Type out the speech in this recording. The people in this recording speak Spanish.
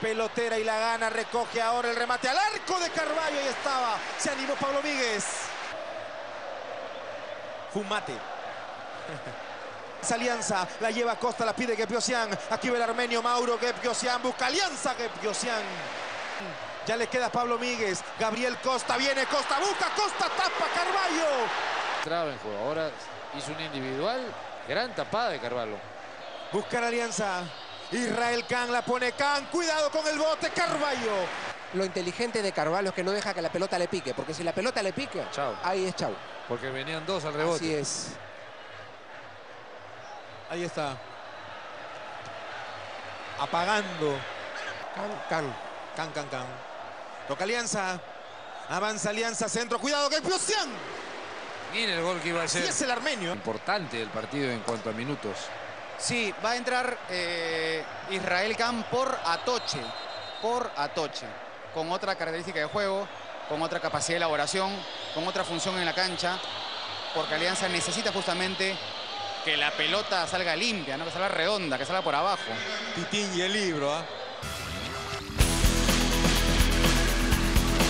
pelotera y la gana, recoge ahora el remate al arco de Carvalho, ahí estaba, se animó Pablo Míguez. Fumate. Esa Alianza, la lleva a Costa, la pide Gepiosian, aquí va el armenio Mauro Gepiosian, busca Alianza Gepiosian. Ya le queda a Pablo Míguez, Gabriel Costa, viene Costa, busca Costa, tapa Carvalho. Entraba en juego, ahora hizo una individual, gran tapada de Carvalho. Busca la Alianza, Israel Can, la pone Can, cuidado con el bote, Carvalho. Lo inteligente de Carvalho es que no deja que la pelota le pique, porque si la pelota le pique, chau. Ahí es chau. Porque venían dos al rebote. Así es. Ahí está. Apagando. Can. Toca Alianza. Avanza Alianza, centro. Cuidado, Gepiosian. Mire el gol que iba a ser. Sí, es el armenio. Importante del partido en cuanto a minutos. Sí, va a entrar Israel Can por Atoche. Con otra característica de juego, con otra capacidad de elaboración, con otra función en la cancha. Porque Alianza necesita justamente que la pelota salga limpia, ¿no? Que salga redonda, que salga por abajo. Titín y el libro, ¿ah?